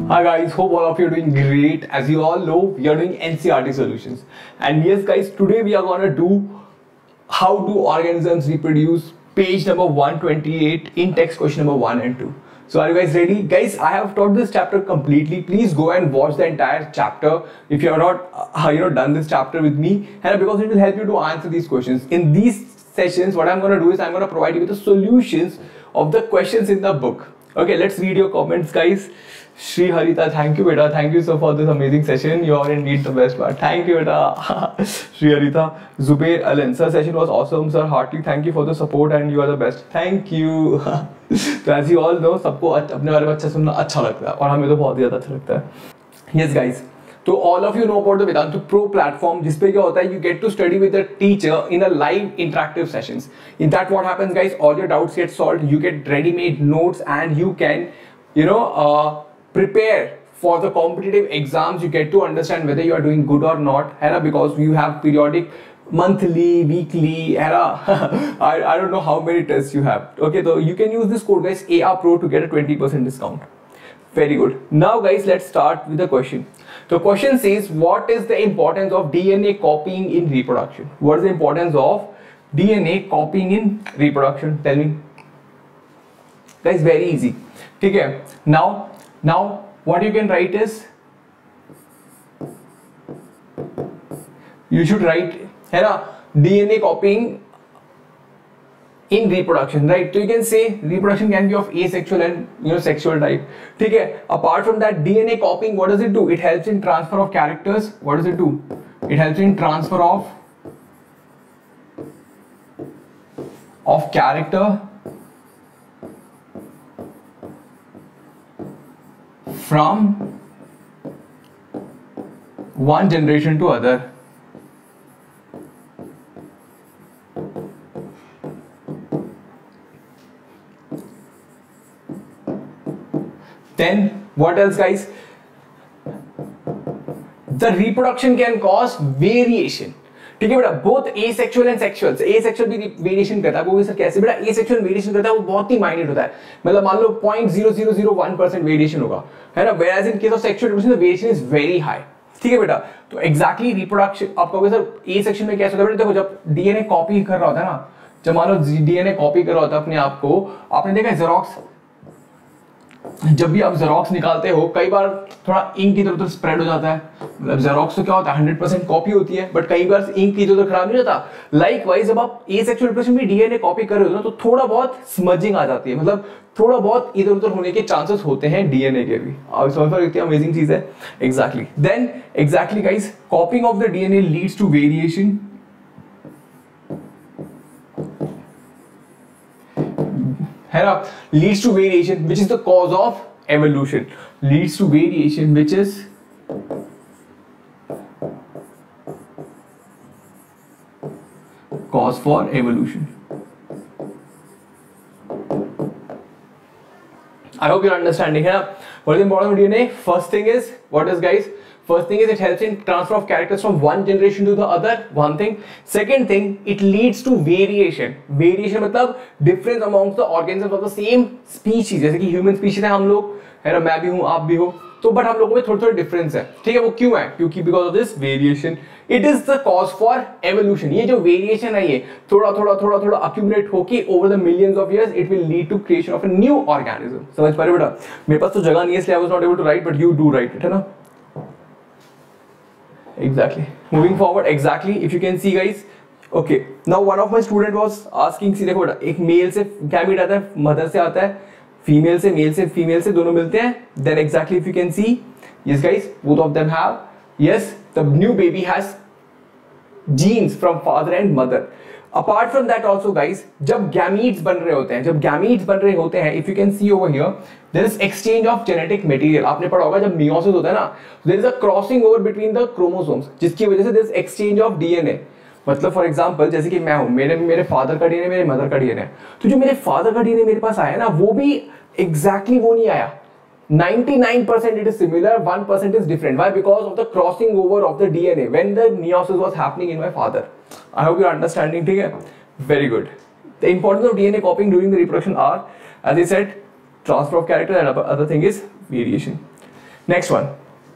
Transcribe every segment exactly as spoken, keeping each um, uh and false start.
Hi guys, hope all of you are doing great. As you all know, we are doing N C R T solutions. And yes guys, today we are gonna do how do organisms reproduce, page number one twenty-eight in text question number one and two. So are you guys ready? Guys, I have taught this chapter completely. Please go and watch the entire chapter if you have not uh, you know done this chapter with me, and because it will help you to answer these questions. In these sessions, what I'm gonna do is I'm gonna provide you with the solutions of the questions in the book. Okay, let's read your comments, guys. Shri Harita, thank you, beta. Thank you so for this amazing session. You are indeed the best part. Thank you, beta. Shri Harita, Zubair Alan, sir, session was awesome, sir. Heartily thank you for the support and you are the best. Thank you. So as you all know, सबको अपने बारे में अच्छा सुनना अच्छा लगता है और हमें तो बहुत ही ज़्यादा अच्छा लगता है. Yes, guys. So all of you know about the Vedantu Pro platform, जिसपे क्या होता है, you get to study with the teacher in a live interactive sessions. In that what happens, guys, all your doubts get solved. You get ready-made notes and you can, you know, uh, prepare for the competitive exams. You get to understand whether you are doing good or not, है because you have periodic, monthly, weekly, है I I don't know how many tests you have. Okay, so you can use this code, guys, A R Pro, to get a twenty percent discount. Very good. Now, guys, let's start with the question. The question says, what is the importance of D N A copying in reproduction? What is the importance of D N A copying in reproduction? Tell me. Guys, very easy. Okay. Now, now what you can write is, you should write, है ना, D N A copying in reproduction, right? So you can say reproduction can be of asexual and you know sexual type. ठीक है. Apart from that, D N A copying, what does it do? It helps in transfer of characters. What does it do? It helps in transfer of of character from one generation to other. Then what else, guys? The reproduction can cause variation. ठीक है बेटा, both asexual and sexual. Asexual भी variation करता है. वो sir कैसे बेटा? Asexual variation करता है, वो बहुत ही minute होता है. मतलब मान लो zero point zero zero zero one percent variation होगा, है ना? Whereas in case of sexual reproduction, the variation is very high. ठीक है बेटा. तो exactly reproduction, आप कहोगे सर asexual में कैसे होता है बेटा? देखो, जब D N A copy कर रहा होता है ना, जब मान लो D N A copy कर रहा होता है अपने आप को, आपने देखा Xerox, जब भी आप जेरोक्स निकालते हो, कई बार थोड़ा इंक इधर उधर स्प्रेड हो जाता है. मतलब जेरोक्स तो क्या होता है, हंड्रेड परसेंट कॉपी होती है, बट कई बार इंक इधर उधर खराब नहीं होता. लाइकवाइज जब आप एसेक्सुअल रिप्रेजेंटेशन में डीएनए कॉपी कर रहे हो ना, तो थोड़ा बहुत स्मजिंग आ जाती है. मतलब थोड़ा बहुत इधर उधर होने के चांसेस होते हैं डीएनए के भी. आप समझ पा रहे हो, अमेजिंग चीज है. Exactly. Then exactly guys, copying of the DNA leads to variation. है ना, leads to variation, which is the cause of evolution. Leads to variation, which is cause for evolution. I hope you're understanding. है ना? What is the importance of D N A? First thing is, what is, guys? First thing is, it helps in transfer of characters from one generation to the other. One thing. Second thing, it leads to variation. Variation मतलब difference amongst the organisms of the same species. जैसे कि human species है हम लोग, है ना, मैं भी हूँ, आप भी हो, तो but हम लोगों में थोड़े थोड़े difference है. ठीक है, वो क्यों है? क्योंकि because of this variation, it is the cause for evolution. ये जो variation है, ये थोड़ा थोड़ा थोड़ा थोड़ा accumulate होके over the millions of years, it will lead to creation of a new organism. समझ पा रहे हो बेटा? मेरे पास तो जगह नहीं है, इसलिए I was not able to write, but you do write it, है ना? Exactly. Moving forward, exactly. If you can see, guys. Okay. Now one of my student was asking, see देखो बेटा, एक मेल से गैमीट आता है, mother से आता है, फीमेल से, मेल से फीमेल से, दोनों मिलते हैं. Then exactly, if you can see, yes guys, both of them have, yes, the new baby has genes from father and mother. Apart from that also, guys, जब gametes बन रहे होते हैं, जब gametes बन रहे होते हैं, if you can see over here, there is exchange of genetic material. आपने पढ़ा होगा जब meiosis होता है ना, there is a crossing over between the chromosomes, जिसकी वजह से there is exchange of D N A. मतलब फॉर एग्जांपल, जैसे कि मैं हूँ, मेरे मेरे फादर का डीएनए, मेरे मदर का डीएनए, तो जो मेरे फादर का डीएनए मेरे पास आया ना, वो भी एग्जैक्टली वो नहीं आया. ninety-nine percent it is similar, one percent is different. Why? Because of the crossing over of the D N A when the meiosis was happening in my father. I hope you are understanding. ठीक है? Very good. The importance of D N A copying during the reproduction are, as I said, transfer of character, and other thing is variation. Next one,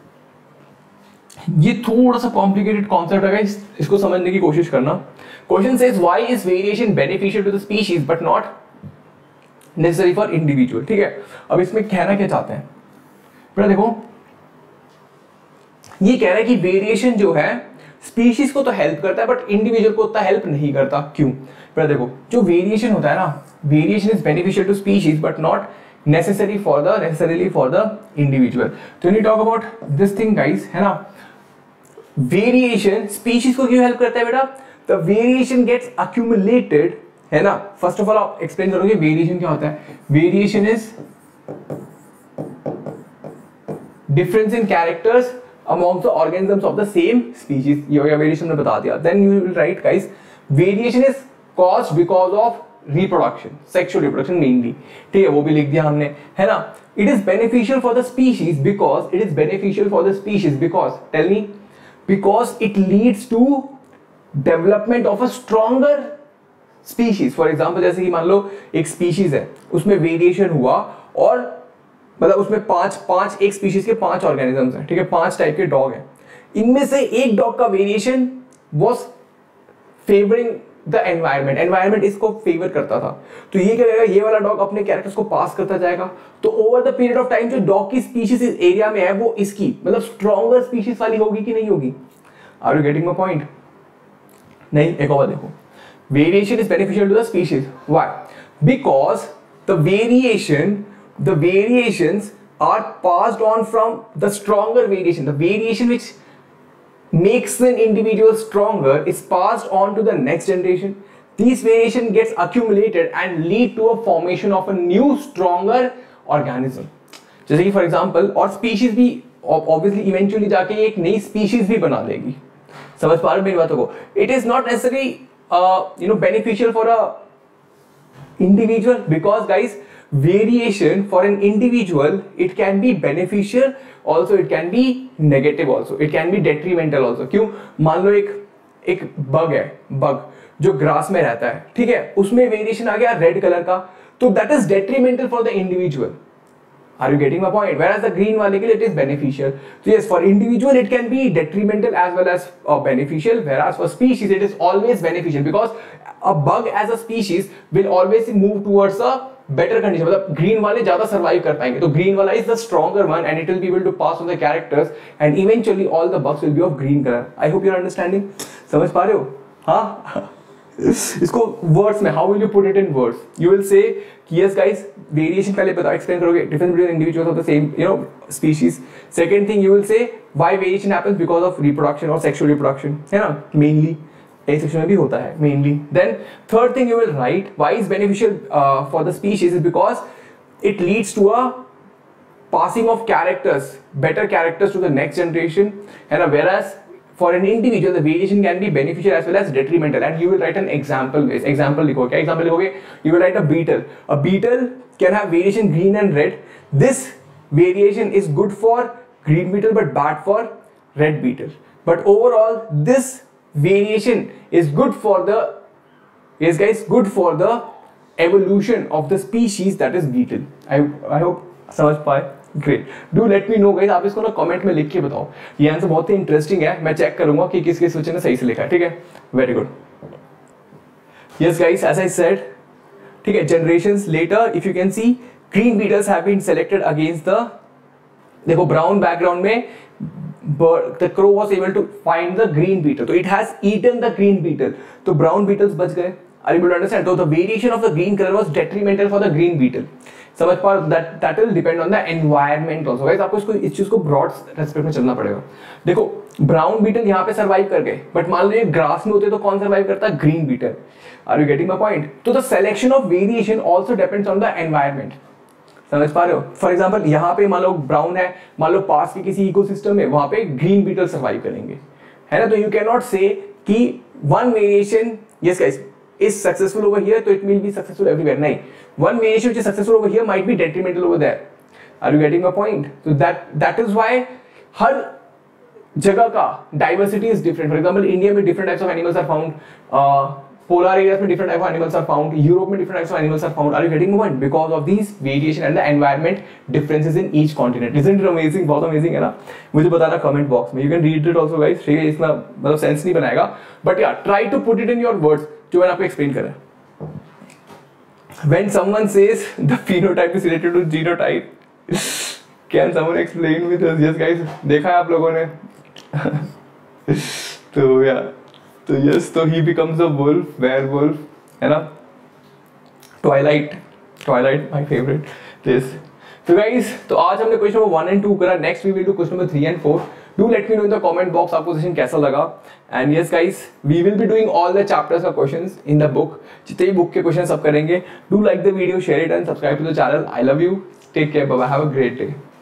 ये थोड़ा सा complicated concept है, इस, इसको समझने की कोशिश करना. Question says why is variation beneficial to the species but not necessary for individual. ठीक है, अब इसमें कहना क्या चाहते हैं, बेटा देखो ये कह रहा है कि वेरिएशन जो है स्पीशीज को तो हेल्प करता है बट इंडिविजुअल को उतना हेल्प नहीं करता. क्यों? बेटा देखो जो वेरिएशन होता है ना, variation is beneficial to species but not necessary for the necessarily for the individual. तो you talk about this thing guys, है ना, वेरिएशन स्पीशीज को क्यों हेल्प करता है बेटा? द वेरिएशन गेट्स अक्यूमुलेटेड, है ना. फर्स्ट ऑफ ऑल आप एक्सप्लेन करोगे वेरिएशन क्या होता है. Variation is difference in characters amongst the organisms of the same species. ये वेरिएशन ने बता दिया. Then you will write guys, variation is caused because of reproduction, sexual reproduction mainly. ठीक है, वो भी लिख दिया हमने, है ना. It is beneficial for the species because it is beneficial for the species because tell me, because it leads to development of a stronger species. For example, जैसे कि मान लो एक species है, उसमें variation हुआ और मतलब उसमें पांच पांच एक स्पीशीज के पांच ऑर्गेनिजम्स हैं. ठीक है, पांच टाइप के डॉग हैं. इनमें से एक डॉग का variation was favouring the environment, environment इसको फेवर करता था. तो ये क्या करेगा, ये वाला डॉग अपने कैरेक्टर्स को पास करता जाएगा. तो over the period of time जो डॉग की स्पीशीज इस एरिया में है वो इसकी मतलब स्ट्रॉन्गर स्पीशीज वाली होगी कि नहीं होगी. Are you getting my point? नहीं. एक और देखो, variation is beneficial to the species. Why? Because the variation the variations are passed on from the stronger variation. The variation which makes an individual stronger is passed on to the next generation. These variation gets accumulated and lead to a formation of a new stronger organism. जैसे कि for example, और species भी obviously eventually जाके एक नई species भी बना देगी. समझ पा रहे हो मेरी बातों को? It is not necessarily uh, you know beneficial for a individual because guys, variation for an individual it can be beneficial also, it can be negative also, it can be detrimental also. क्यों? मान लो एक एक bug है, bug जो grass में रहता है, ठीक है, उसमें वेरिएशन आ गया रेड कलर का, तो that is detrimental for the individual. Are you getting my point? Whereas the green वाले के लिए it is beneficial. So yes, for individual it can be detrimental as well as uh, beneficial. Whereas for species it is always beneficial because a bug as a species will always move towards a better condition. मतलब green वाले ज़्यादा survive कर पाएंगे. तो green वाला is the stronger one and it will be able to pass on the characters and eventually all the bugs will be of green color. I hope you are understanding. समझ पा रहे हो? हाँ. इसको वर्ड्स में how will you put it in words? You will say कि yes guys, variation पहले बताओ, एक्सप्लेन करोगे difference between individuals of the same you know species. Second thing you will say why variation happens because of reproduction और sexual reproduction, है ना, mainly a section में भी होता है mainly. Then third thing you will write why is beneficial for the species is because it leads to a passing of characters, better characters to the next generation, and whereas for an individual the variation can be beneficial as well as detrimental. And you will write an example based example. लिखो क्या example लिखोगे? You will write a beetle. A beetle can have variation green and red. This variation is good for green beetle but bad for red beetle. But overall this variation is good for the yes guys good for the evolution of the species that is beetle. I I hope समझ पाए. Great. Do let me know guys, आप इसको ना comment में लिख के बताओ. ये आंसर बहुत ही इंटरेस्टिंग है, मैं चेक करूंगा कि किस किस बच्चे ने सही से लिखा है. ठीक है, very good. Yes guys, as I said, ठीक है, generations later if you can see green beetles have been selected against the, देखो ब्राउन बैकग्राउंड में the crow was able to find the green beetle, so it has eaten the green beetle, तो brown beetles बच गए. Are you able to understand? So the variation of the green color was detrimental for the green beetle. समझ पा that that will depend on the environment also. Guys, आपको इसको इस चीज को broad रेस्पेक्ट में चलना पड़ेगा. देखो brown beetle यहाँ पे survive कर गए, but मान लो ये grass में होते तो कौन survive करता? green beetle. Are you getting my point? तो the selection of variation also depends on the environment. समझ पा रहे हो? फॉर एग्जाम्पल यहाँ पे मान लो ब्राउन है, मान लो पास के किसी इकोसिस्टम में वहां पे ग्रीन बीटल सर्वाइव करेंगे, है ना. तो यू कैन नॉट से कि one variation yes guys is successful over here तो it will be successful everywhere. नहीं, one variation which is successful over here might be detrimental over there. Are you getting my point? So that that is why हर जगह का diversity is different. For example India में different types of animals are found. polar areas में different type of animals are found, Europe में different types of animals are found. Are you getting the point? Because of these variation and the environment differences in each continent. Isn't it amazing? बहुत amazing है ना? मुझे बताना comment box में. You can read it also guys. ठीक है, इसमें मतलब sense नहीं बनाएगा. But yeah, try to put it in your words जो मैंने आपको explain करा. When someone says the phenotype is related to genotype, can someone explain with us? Yes guys, देखा है आप लोगों ने? तो yeah. तो यस, तो he becomes a wolf, werewolf, है ना? Twilight, Twilight my favourite yes. तो गाइस, तो आज हमने question number one and two करा. Next we will do question number three and four. Do let me know in the comment box आपको session कैसा लगा. And yes guys, we will be doing all the chapters का questions in the book. जितने भी book के question सब करेंगे. Do like the video, share it and subscribe to the channel. I love you, take care, bye bye, have a great day.